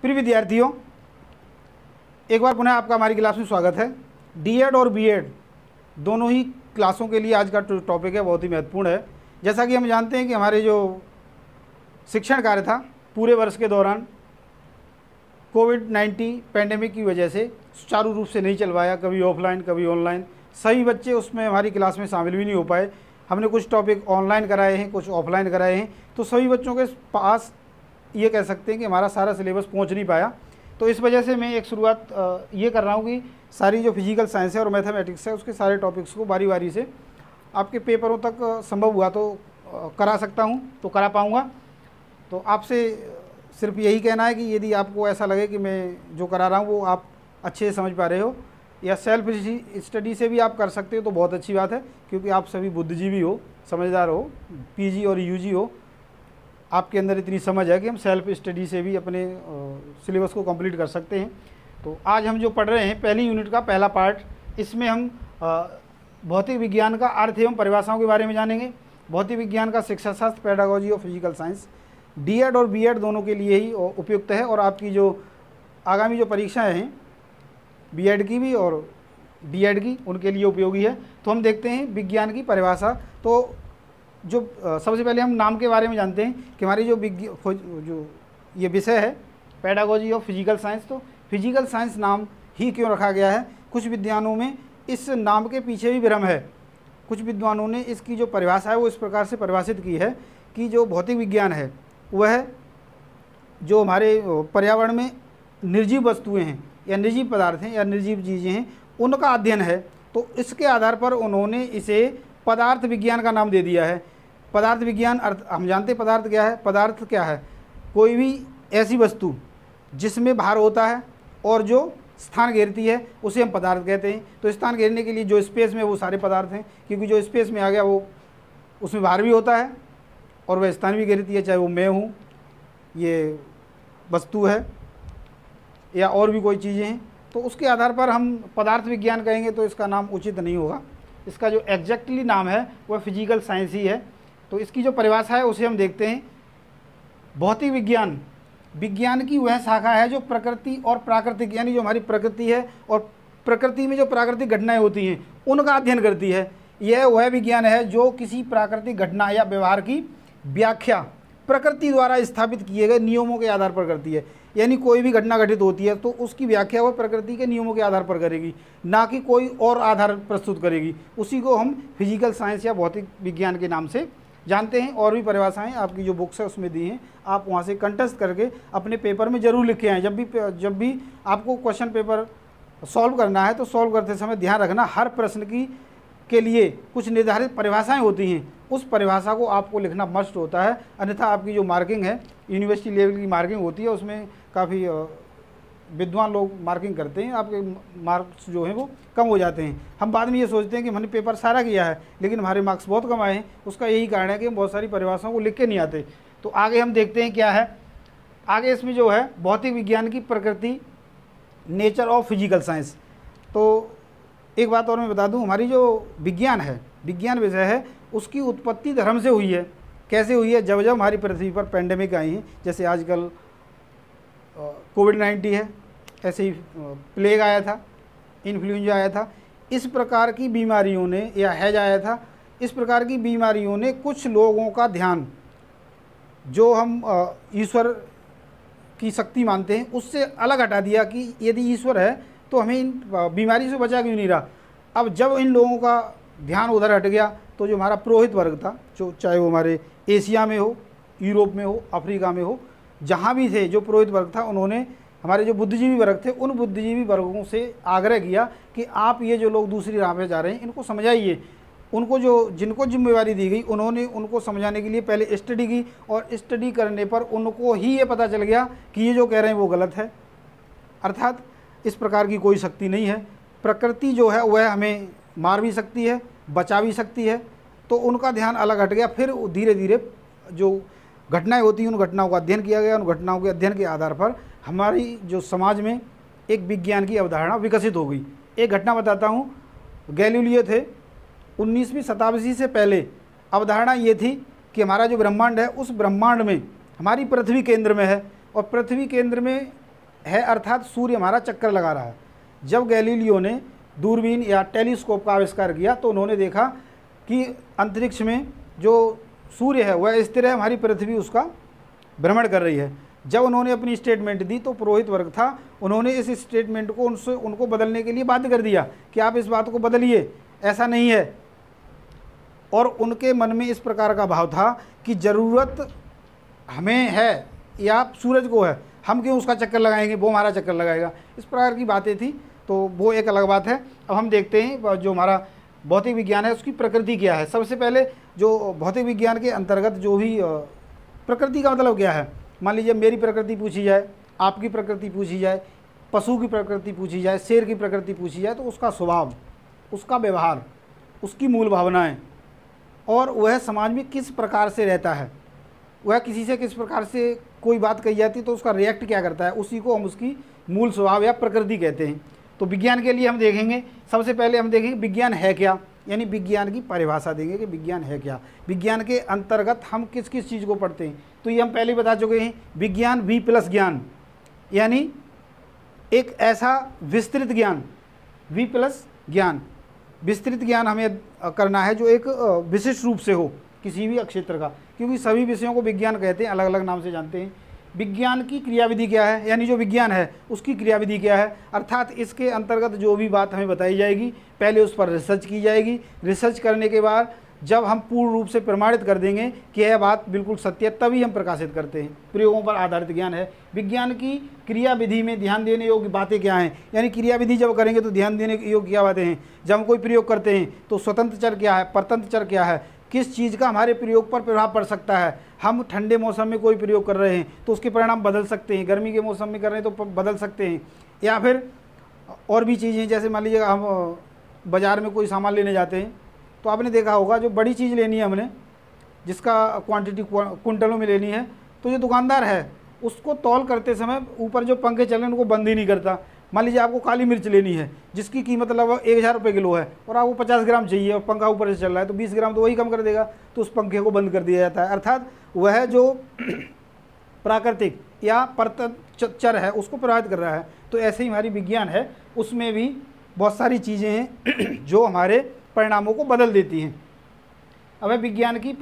प्रिय विद्यार्थियों, एक बार पुनः आपका हमारी क्लास में स्वागत है। डीएड और बीएड दोनों ही क्लासों के लिए आज का टॉपिक है बहुत ही महत्वपूर्ण है। जैसा कि हम जानते हैं कि हमारे जो शिक्षण कार्य था पूरे वर्ष के दौरान कोविड-19 पैंडेमिक की वजह से सुचारू रूप से नहीं चल पाया, कभी ऑफलाइन कभी ऑनलाइन। सभी बच्चे उसमें हमारी क्लास में शामिल भी नहीं हो पाए। हमने कुछ टॉपिक ऑनलाइन कराए हैं, कुछ ऑफलाइन कराए हैं, तो सभी बच्चों के पास ये कह सकते हैं कि हमारा सारा सिलेबस पहुंच नहीं पाया। तो इस वजह से मैं एक शुरुआत ये कर रहा हूँ कि सारी जो फिजिकल साइंस है और मैथमेटिक्स है उसके सारे टॉपिक्स को बारी बारी से आपके पेपरों तक संभव हुआ तो करा सकता हूँ, तो करा पाऊँगा। तो आपसे सिर्फ यही कहना है कि यदि आपको ऐसा लगे कि मैं जो करा रहा हूँ वो आप अच्छे से समझ पा रहे हो या सेल्फ स्टडी से भी आप कर सकते हो तो बहुत अच्छी बात है, क्योंकि आप सभी बुद्धिजीवी हो, समझदार हो, पीजी और यूजी हो, आपके अंदर इतनी समझ है कि हम सेल्फ स्टडी से भी अपने सिलेबस को कंप्लीट कर सकते हैं। तो आज हम जो पढ़ रहे हैं पहली यूनिट का पहला पार्ट, इसमें हम भौतिक विज्ञान का अर्थ एवं परिभाषाओं के बारे में जानेंगे। भौतिक विज्ञान का शिक्षाशास्त्र, पेडागोजी और फिजिकल साइंस डीएड और बीएड दोनों के लिए ही उपयुक्त है और आपकी जो आगामी जो परीक्षाएं हैं बीएड की भी और डीएड की, उनके लिए उपयोगी है। तो हम देखते हैं विज्ञान की परिभाषा। तो जो सबसे पहले हम नाम के बारे में जानते हैं कि हमारी जो ये विषय है पेडागोजी ऑफ फिजिकल साइंस, तो फिजिकल साइंस नाम ही क्यों रखा गया है? कुछ विद्वानों में इस नाम के पीछे भी भ्रम है। कुछ विद्वानों ने इसकी जो परिभाषा है वो इस प्रकार से परिभाषित की है कि जो भौतिक विज्ञान है वह जो हमारे पर्यावरण में निर्जीव वस्तुएं हैं या निर्जीव पदार्थ हैं या निर्जीव चीज़ें हैं उनका अध्ययन है। तो इसके आधार पर उन्होंने इसे पदार्थ विज्ञान का नाम दे दिया है। पदार्थ विज्ञान अर्थ हम जानते हैं पदार्थ क्या है। पदार्थ क्या है? कोई भी ऐसी वस्तु जिसमें भार होता है और जो स्थान घेरती है उसे हम पदार्थ कहते हैं। तो स्थान घेरने के लिए जो स्पेस में वो सारे पदार्थ हैं, क्योंकि जो स्पेस में आ गया वो उसमें भार भी होता है और वह स्थान भी घेरती है, चाहे वो मैं हूँ, ये वस्तु है या और भी कोई चीज़ें हैं। तो उसके आधार पर हम पदार्थ विज्ञान कहेंगे तो इसका नाम उचित नहीं होगा। इसका जो एग्जैक्टली नाम है वह फिजिकल साइंस ही है। तो इसकी जो परिभाषा है उसे हम देखते हैं। भौतिक विज्ञान विज्ञान की वह शाखा है जो प्रकृति और प्राकृतिक, यानी जो हमारी प्रकृति है और प्रकृति में जो प्राकृतिक घटनाएं होती हैं उनका अध्ययन करती है। यह वह विज्ञान है जो किसी प्राकृतिक घटना या व्यवहार की व्याख्या प्रकृति द्वारा स्थापित किए गए नियमों के आधार पर करती है। यानी कोई भी घटना घटित होती है तो उसकी व्याख्या वह प्रकृति के नियमों के आधार पर करेगी, ना कि कोई और आधार प्रस्तुत करेगी। उसी को हम फिजिकल साइंस या भौतिक विज्ञान के नाम से जानते हैं। और भी परिभाषाएं आपकी जो बुक्स है उसमें दी हैं, आप वहाँ से कंटेस्ट करके अपने पेपर में ज़रूर लिख के आएँ। जब भी आपको क्वेश्चन पेपर सॉल्व करना है तो सॉल्व करते समय ध्यान रखना हर प्रश्न के लिए कुछ निर्धारित परिभाषाएं होती हैं, उस परिभाषा को आपको लिखना मस्ट होता है। अन्यथा आपकी जो मार्किंग है यूनिवर्सिटी लेवल की मार्किंग होती है उसमें काफ़ी विद्वान लोग मार्किंग करते हैं, आपके मार्क्स जो हैं वो कम हो जाते हैं। हम बाद में ये सोचते हैं कि हमने पेपर सारा किया है लेकिन हमारे मार्क्स बहुत कम आए हैं। उसका यही कारण है कि हम बहुत सारी परिभाषाओं को लिख के नहीं आते। तो आगे हम देखते हैं क्या है। आगे इसमें जो है भौतिक विज्ञान की प्रकृति, नेचर ऑफ फिजिकल साइंस। तो एक बात और मैं बता दूं, हमारी जो विज्ञान है, विज्ञान विषय है, उसकी उत्पत्ति धर्म से हुई है। कैसे हुई है? जब हमारी पृथ्वी पर पैंडेमिक आई हैं, जैसे आजकल कोविड-19 है, ऐसे ही प्लेग आया था, इन्फ्लुएंजा आया था, इस प्रकार की बीमारियों ने, या हैज आया था, इस प्रकार की बीमारियों ने कुछ लोगों का ध्यान जो हम ईश्वर की शक्ति मानते हैं उससे अलग हटा दिया कि यदि ईश्वर है तो हमें इन बीमारी से बचा क्यों नहीं रहा। अब जब इन लोगों का ध्यान उधर हट गया तो जो हमारा पुरोहित वर्ग था, जो चाहे वो हमारे एशिया में हो, यूरोप में हो, अफ्रीका में हो, जहाँ भी थे जो पुरोहित वर्ग था, उन्होंने हमारे जो बुद्धिजीवी वर्ग थे उन बुद्धिजीवी वर्गों से आग्रह किया कि आप ये जो लोग दूसरी राह पे जा रहे हैं इनको समझाइए। उनको जिनको जिम्मेवारी दी गई उन्होंने उनको समझाने के लिए पहले स्टडी की और स्टडी करने पर उनको ही ये पता चल गया कि ये जो कह रहे हैं वो गलत है। अर्थात इस प्रकार की कोई शक्ति नहीं है। प्रकृति जो है वह हमें मार भी सकती है, बचा भी सकती है। तो उनका ध्यान अलग हट गया। फिर धीरे धीरे जो घटनाएं होती हैं उन घटनाओं का अध्ययन किया गया। उन घटनाओं के अध्ययन के आधार पर हमारी जो समाज में एक विज्ञान की अवधारणा विकसित हो गई। एक घटना बताता हूँ। गैलीलियो थे, 19वीं शताब्दी से पहले अवधारणा ये थी कि हमारा जो ब्रह्मांड है उस ब्रह्मांड में हमारी पृथ्वी केंद्र में है और पृथ्वी केंद्र में है, अर्थात सूर्य हमारा चक्कर लगा रहा है। जब गैलीलियो ने दूरबीन या टेलीस्कोप का आविष्कार किया तो उन्होंने देखा कि अंतरिक्ष में जो सूर्य है वह स्थिर है, हमारी पृथ्वी उसका भ्रमण कर रही है। जब उन्होंने अपनी स्टेटमेंट दी तो पुरोहित वर्ग था, उन्होंने इस स्टेटमेंट को उनको बदलने के लिए बाध्य कर दिया कि आप इस बात को बदलिए, ऐसा नहीं है। और उनके मन में इस प्रकार का भाव था कि ज़रूरत हमें है या सूरज को है, हम क्यों उसका चक्कर लगाएंगे, वो हमारा चक्कर लगाएगा। इस प्रकार की बातें थी, तो वो एक अलग बात है। अब हम देखते हैं जो हमारा भौतिक विज्ञान है उसकी प्रकृति क्या है। सबसे पहले जो भौतिक विज्ञान के अंतर्गत जो भी प्रकृति का मतलब क्या है, मान लीजिए मेरी प्रकृति पूछी जाए, आपकी प्रकृति पूछी जाए, पशु की प्रकृति पूछी जाए, शेर की प्रकृति पूछी जाए, तो उसका स्वभाव, उसका व्यवहार, उसकी मूल भावनाएं और वह समाज में किस प्रकार से रहता है, वह किसी से किस प्रकार से कोई बात कही जाती है तो उसका रिएक्ट क्या करता है, उसी को हम उसकी मूल स्वभाव या प्रकृति कहते हैं। तो विज्ञान के लिए हम देखेंगे, सबसे पहले हम देखेंगे विज्ञान है क्या, यानी विज्ञान की परिभाषा देंगे कि विज्ञान है क्या, विज्ञान के अंतर्गत हम किस किस चीज़ को पढ़ते हैं। तो ये हम पहले ही बता चुके हैं, विज्ञान वी प्लस ज्ञान, यानी एक ऐसा विस्तृत ज्ञान, वी प्लस ज्ञान, विस्तृत ज्ञान हमें करना है जो एक विशिष्ट रूप से हो किसी भी क्षेत्र का, क्योंकि सभी विषयों को विज्ञान कहते हैं, अलग अलग नाम से जानते हैं। विज्ञान की क्रियाविधि क्या है, यानी जो विज्ञान है उसकी क्रियाविधि क्या है, अर्थात इसके अंतर्गत जो भी बात हमें बताई जाएगी पहले उस पर रिसर्च की जाएगी। रिसर्च करने के बाद जब हम पूर्ण रूप से प्रमाणित कर देंगे कि यह बात बिल्कुल सत्य है, तभी हम प्रकाशित करते हैं। प्रयोगों पर आधारित ज्ञान है। विज्ञान की क्रियाविधि में ध्यान देने योग्य बातें क्या हैं, यानी क्रियाविधि जब करेंगे तो ध्यान देने योग्य क्या बातें हैं। जब हम कोई प्रयोग करते हैं तो स्वतंत्र चर क्या है, परतंत्र चर क्या है, किस चीज़ का हमारे प्रयोग पर प्रभाव पड़ सकता है। हम ठंडे मौसम में कोई प्रयोग कर रहे हैं तो उसके परिणाम बदल सकते हैं, गर्मी के मौसम में कर रहे हैं तो बदल सकते हैं। या फिर और भी चीज़ें, जैसे मान लीजिए हम बाज़ार में कोई सामान लेने जाते हैं तो आपने देखा होगा जो बड़ी चीज़ लेनी है हमने, जिसका क्वांटिटी क्विंटलों में लेनी है, तो जो दुकानदार है उसको तौल करते समय ऊपर जो पंखे चल रहे हैं उनको बंद ही नहीं करता। मान लीजिए आपको काली मिर्च लेनी है जिसकी कीमत लगभग 1000 रुपये किलो है और आपको 50 ग्राम चाहिए और पंखा ऊपर से चल रहा है तो 20 ग्राम तो वही कम कर देगा, तो उस पंखे को बंद कर दिया जाता है। अर्थात वह जो प्राकृतिक या परतंत्र चर है उसको प्रभावित कर रहा है। तो ऐसे ही हमारी विज्ञान है, उसमें भी बहुत सारी चीज़ें हैं जो हमारे परिणामों को बदल देती हैं। अब विज्ञान के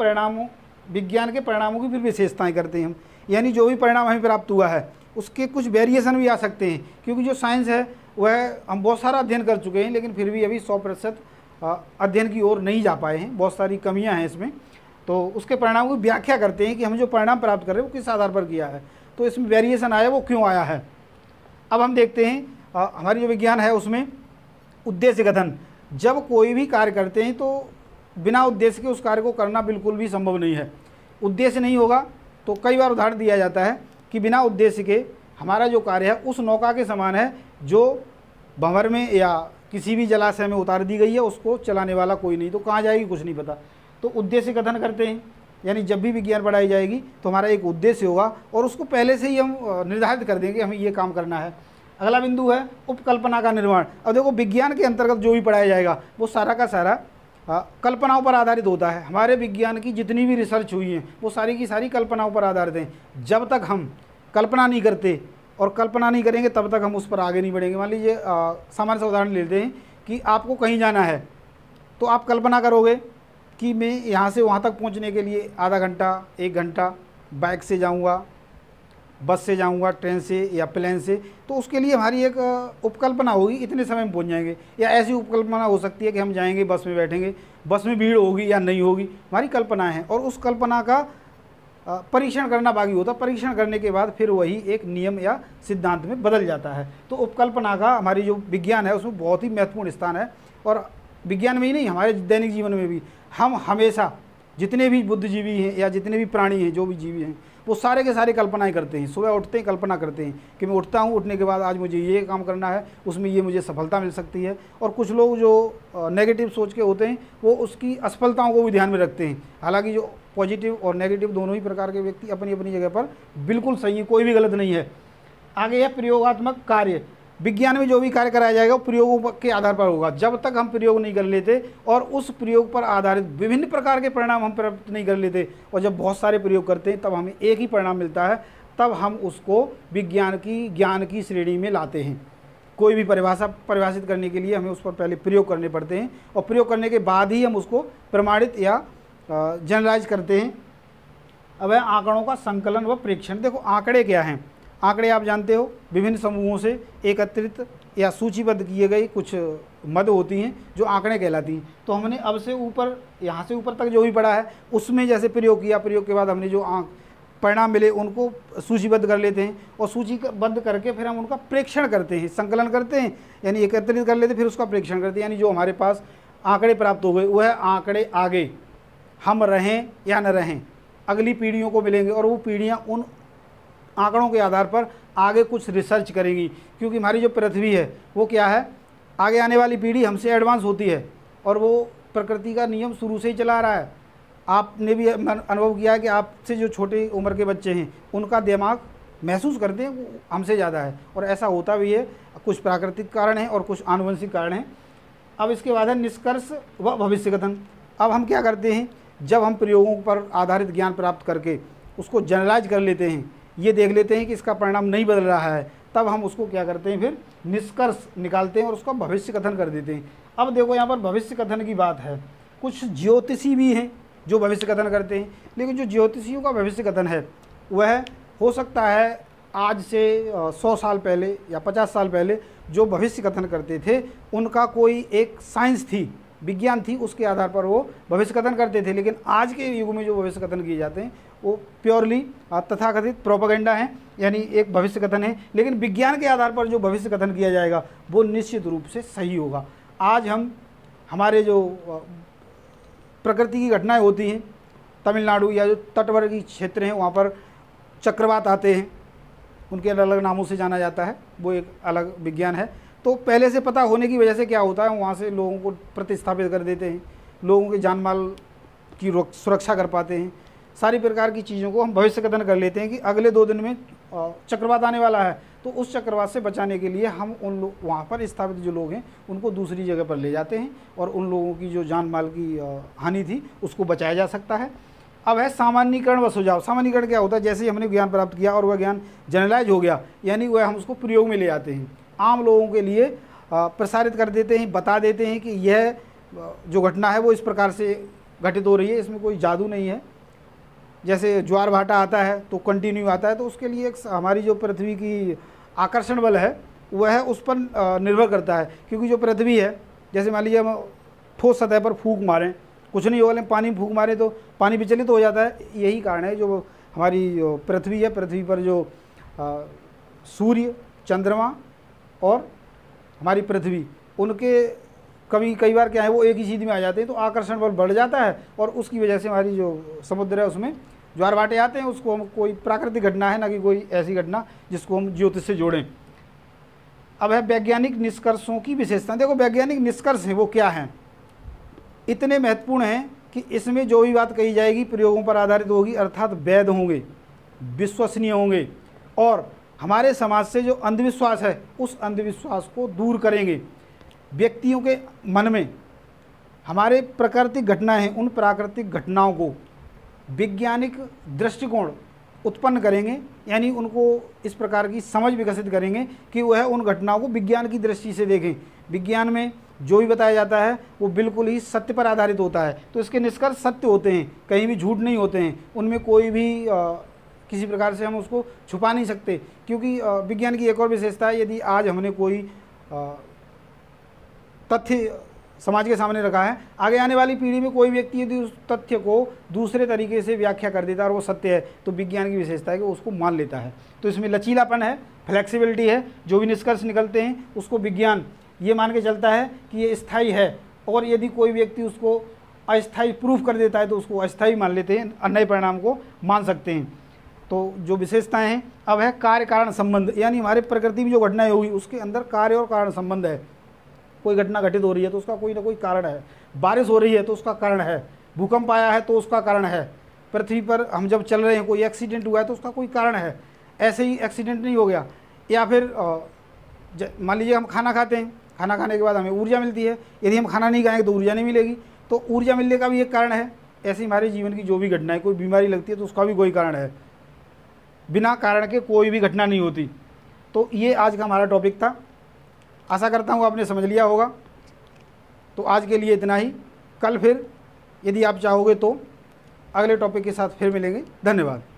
परिणामों की फिर विशेषताएं करते हैं हम, यानी जो भी परिणाम हमें प्राप्त हुआ है उसके कुछ वेरिएशन भी आ सकते हैं, क्योंकि जो साइंस है वह हम बहुत सारा अध्ययन कर चुके हैं लेकिन फिर भी अभी 100% अध्ययन की ओर नहीं जा पाए हैं, बहुत सारी कमियां हैं इसमें। तो उसके परिणामों की व्याख्या करते हैं कि हम जो परिणाम प्राप्त कर रहे हैं वो किस आधार पर किया है, तो इसमें वेरिएशन आया वो क्यों आया है। अब हम देखते हैं हमारी जो विज्ञान है उसमें उद्देश्य कथन, जब कोई भी कार्य करते हैं तो बिना उद्देश्य के उस कार्य को करना बिल्कुल भी संभव नहीं है। उद्देश्य नहीं होगा तो कई बार उदाहरण दिया जाता है कि बिना उद्देश्य के हमारा जो कार्य है उस नौका के समान है जो भंवर में या किसी भी जलाशय में उतार दी गई है, उसको चलाने वाला कोई नहीं, तो कहाँ जाएगी कुछ नहीं पता। तो उद्देश्य कथन करते हैं, यानी जब भी विज्ञान पढ़ाई जाएगी तो हमारा एक उद्देश्य होगा और उसको पहले से ही हम निर्धारित कर देंगे हमें ये काम करना है। अगला बिंदु है उपकल्पना का निर्माण। अब देखो विज्ञान के अंतर्गत जो भी पढ़ाया जाएगा वो सारा का सारा कल्पनाओं पर आधारित होता है। हमारे विज्ञान की जितनी भी रिसर्च हुई है वो सारी की सारी कल्पनाओं पर आधारित हैं। जब तक हम कल्पना नहीं करते और कल्पना नहीं करेंगे तब तक हम उस पर आगे नहीं बढ़ेंगे। मान लीजिए सामान्य सा उदाहरण लेते हैं कि आपको कहीं जाना है तो आप कल्पना करोगे कि मैं यहाँ से वहाँ तक पहुँचने के लिए आधा घंटा 1 घंटा बाइक से जाऊँगा, बस से जाऊँगा, ट्रेन से या प्लेन से, तो उसके लिए हमारी एक उपकल्पना होगी इतने समय में पहुँच जाएंगे। या ऐसी उपकल्पना हो सकती है कि हम जाएंगे, बस में बैठेंगे, बस में भीड़ होगी या नहीं होगी, हमारी कल्पना है और उस कल्पना का परीक्षण करना बाकी होता। परीक्षण करने के बाद फिर वही एक नियम या सिद्धांत में बदल जाता है। तो उपकल्पना का हमारी जो विज्ञान है उसमें बहुत ही महत्वपूर्ण स्थान है। और विज्ञान में ही नहीं, हमारे दैनिक जीवन में भी हम हमेशा जितने भी बुद्धिजीवी हैं या जितने भी प्राणी हैं, जो भी जीवी हैं, वो सारे के सारे कल्पनाएं करते हैं। सुबह उठते ही कल्पना करते हैं कि मैं उठता हूँ, उठने के बाद आज मुझे ये काम करना है, उसमें ये मुझे सफलता मिल सकती है। और कुछ लोग जो नेगेटिव सोच के होते हैं वो उसकी असफलताओं को भी ध्यान में रखते हैं। हालांकि जो पॉजिटिव और नेगेटिव दोनों ही प्रकार के व्यक्ति अपनी अपनी जगह पर बिल्कुल सही है, कोई भी गलत नहीं है। आगे है प्रयोगात्मक कार्य। विज्ञान में जो भी कार्य कराया जाएगा वो प्रयोगों के आधार पर होगा। जब तक हम प्रयोग नहीं कर लेते और उस प्रयोग पर आधारित विभिन्न प्रकार के परिणाम हम प्राप्त नहीं कर लेते, और जब बहुत सारे प्रयोग करते हैं तब हमें एक ही परिणाम मिलता है, तब हम उसको विज्ञान की ज्ञान की श्रेणी में लाते हैं। कोई भी परिभाषा परिभाषित करने के लिए हमें उस पर पहले प्रयोग करने पड़ते हैं और प्रयोग करने के बाद ही हम उसको प्रमाणित या जनरलाइज करते हैं। अब है आंकड़ों का संकलन व प्रेक्षण। देखो आंकड़े क्या हैं? आंकड़े आप जानते हो विभिन्न समूहों से एकत्रित या सूचीबद्ध किए गए कुछ मद होती हैं जो आंकड़े कहलाती हैं। तो हमने अब से ऊपर यहाँ से ऊपर तक जो भी पढ़ा है उसमें जैसे प्रयोग किया, प्रयोग के बाद हमने जो परिणाम मिले उनको सूचीबद्ध कर लेते हैं और सूचीबद्ध करके फिर हम उनका प्रेक्षण करते हैं, संकलन करते हैं, यानी एकत्रित कर लेते हैं, फिर उसका प्रेक्षण करते हैं। यानी जो हमारे पास आंकड़े प्राप्त हो गए वह आंकड़े आगे हम रहें या न रहें अगली पीढ़ियों को मिलेंगे और वो पीढ़ियाँ उन आंकड़ों के आधार पर आगे कुछ रिसर्च करेंगी। क्योंकि हमारी जो पृथ्वी है वो क्या है, आगे आने वाली पीढ़ी हमसे एडवांस होती है और वो प्रकृति का नियम शुरू से ही चला रहा है। आपने भी अनुभव किया है कि आपसे जो छोटी उम्र के बच्चे हैं उनका दिमाग महसूस करते हैं वो हमसे ज़्यादा है, और ऐसा होता भी है। कुछ प्राकृतिक कारण हैं और कुछ आनुवंशिक कारण हैं। अब इसके बाद है निष्कर्ष व भविष्य कथन। अब हम क्या करते हैं, जब हम प्रयोगों पर आधारित ज्ञान प्राप्त करके उसको जनरलाइज कर लेते हैं, ये देख लेते हैं कि इसका परिणाम नहीं बदल रहा है, तब हम उसको क्या करते हैं, फिर निष्कर्ष निकालते हैं और उसका भविष्य कथन कर देते हैं। अब देखो यहाँ पर भविष्य कथन की बात है। कुछ ज्योतिषी भी हैं जो भविष्य कथन करते हैं, लेकिन जो ज्योतिषियों का भविष्य कथन है वह हो सकता है आज से 100 साल पहले या 50 साल पहले जो भविष्य कथन करते थे उनका कोई एक साइंस थी, विज्ञान थी, उसके आधार पर वो भविष्य कथन करते थे। लेकिन आज के युग में जो भविष्य कथन किए जाते हैं वो प्योरली तथाकथित प्रोपेगेंडा है, यानी एक भविष्य कथन है। लेकिन विज्ञान के आधार पर जो भविष्य कथन किया जाएगा वो निश्चित रूप से सही होगा। आज हम हमारे जो प्रकृति की घटनाएं होती हैं, तमिलनाडु या जो तटवर्ती क्षेत्र हैं वहाँ पर चक्रवात आते हैं, उनके अलग अलग नामों से जाना जाता है, वो एक अलग विज्ञान है। तो पहले से पता होने की वजह से क्या होता है, वहाँ से लोगों को प्रतिस्थापित कर देते हैं, लोगों के जान माल की सुरक्षा कर पाते हैं। सारी प्रकार की चीज़ों को हम भविष्य कथन कर लेते हैं कि अगले 2 दिन में चक्रवात आने वाला है, तो उस चक्रवात से बचाने के लिए हम उन लोग वहाँ पर स्थापित जो लोग हैं उनको दूसरी जगह पर ले जाते हैं और उन लोगों की जो जान माल की हानि थी उसको बचाया जा सकता है। अब है सामान्यीकरण व सुझाव। सामान्यीकरण क्या होता है, जैसे ही हमने ज्ञान प्राप्त किया और वह ज्ञान जनरलाइज हो गया, यानी वह हम उसको प्रयोग में ले आते हैं, आम लोगों के लिए प्रसारित कर देते हैं, बता देते हैं कि यह जो घटना है वो इस प्रकार से घटित हो रही है, इसमें कोई जादू नहीं है। जैसे ज्वार भाटा आता है तो कंटिन्यू आता है, तो उसके लिए हमारी जो पृथ्वी की आकर्षण बल है वह है उस पर निर्भर करता है। क्योंकि जो पृथ्वी है, जैसे मान लीजिए हम ठोस सतह पर फूंक मारें कुछ नहीं होगा, लेकिन पानी में फूंक मारें तो पानी विचलित हो जाता है। यही कारण है जो हमारी पृथ्वी है, पृथ्वी पर जो सूर्य, चंद्रमा और हमारी पृथ्वी, उनके कई बार क्या है वो एक ही चीज़ में आ जाते हैं, तो आकर्षण बल बढ़ जाता है और उसकी वजह से हमारी जो समुद्र है उसमें ज्वार भाटे आते हैं। उसको हम कोई प्राकृतिक घटना है, ना कि कोई ऐसी घटना जिसको हम ज्योतिष से जोड़ें। अब है वैज्ञानिक निष्कर्षों की विशेषता। देखो वैज्ञानिक निष्कर्ष हैं वो क्या हैं, इतने महत्वपूर्ण हैं कि इसमें जो भी बात कही जाएगी प्रयोगों पर आधारित होगी, अर्थात वैध होंगे, विश्वसनीय होंगे और हमारे समाज से जो अंधविश्वास है उस अंधविश्वास को दूर करेंगे। व्यक्तियों के मन में हमारे प्राकृतिक घटनाएं हैं, उन प्राकृतिक घटनाओं को वैज्ञानिक दृष्टिकोण उत्पन्न करेंगे, यानी उनको इस प्रकार की समझ विकसित करेंगे कि वह उन घटनाओं को विज्ञान की दृष्टि से देखें। विज्ञान में जो भी बताया जाता है वो बिल्कुल ही सत्य पर आधारित होता है, तो इसके निष्कर्ष सत्य होते हैं, कहीं भी झूठ नहीं होते हैं, उनमें कोई भी किसी प्रकार से हम उसको छुपा नहीं सकते। क्योंकि विज्ञान की एक और विशेषता है, यदि आज हमने कोई तथ्य समाज के सामने रखा है, आगे आने वाली पीढ़ी में कोई व्यक्ति यदि उस तथ्य को दूसरे तरीके से व्याख्या कर देता है और वो सत्य है, तो विज्ञान की विशेषता है कि वो उसको मान लेता है। तो इसमें लचीलापन है, फ्लेक्सिबिलिटी है, जो भी निष्कर्ष निकलते हैं उसको विज्ञान ये मान के चलता है कि ये स्थायी है, और यदि कोई व्यक्ति उसको अस्थायी प्रूफ कर देता है तो उसको अस्थायी मान लेते हैं, नए परिणाम को मान सकते हैं। तो जो विशेषताएं हैं, अब है कार्य कारण संबंध, यानी हमारे प्रकृति में जो घटनाएं हुई उसके अंदर कार्य और कारण संबंध है। कोई घटना घटित हो रही है तो उसका कोई ना कोई कारण है, बारिश हो रही है तो उसका कारण है, भूकंप आया है तो उसका कारण है, पृथ्वी पर हम जब चल रहे हैं कोई एक्सीडेंट हुआ है तो उसका कोई कारण है। ऐसे ही एक्सीडेंट नहीं हो गया। या फिर मान लीजिए हम खाना खाते हैं, खाना खाने के बाद हमें ऊर्जा मिलती है, यदि हम खाना नहीं खाएंगे तो ऊर्जा नहीं मिलेगी, तो ऊर्जा मिलने का भी एक कारण है। ऐसे हमारे जीवन की जो भी घटना है, कोई बीमारी लगती है तो उसका भी कोई कारण है। बिना कारण के कोई भी घटना नहीं होती। तो ये आज का हमारा टॉपिक था। आशा करता हूँ आपने समझ लिया होगा। तो आज के लिए इतना ही। कल फिर यदि आप चाहोगे तो अगले टॉपिक के साथ फिर मिलेंगे। धन्यवाद।